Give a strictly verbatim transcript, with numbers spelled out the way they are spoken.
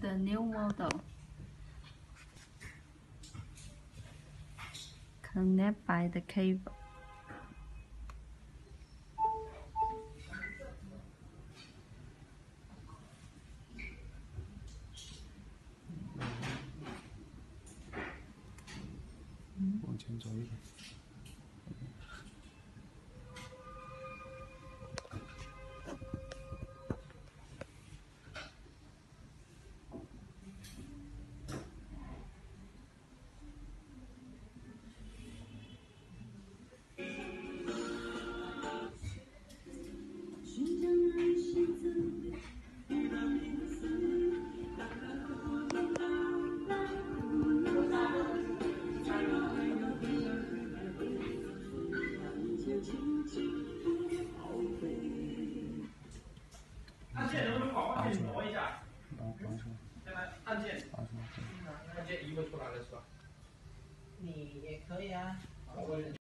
the new model. Connect by the cable. 往前走一点。 按键能不能往外面挪一下？ 啊，完成。 现在按键， 完成。 按键移不出来了是吧？ 你也可以啊。 我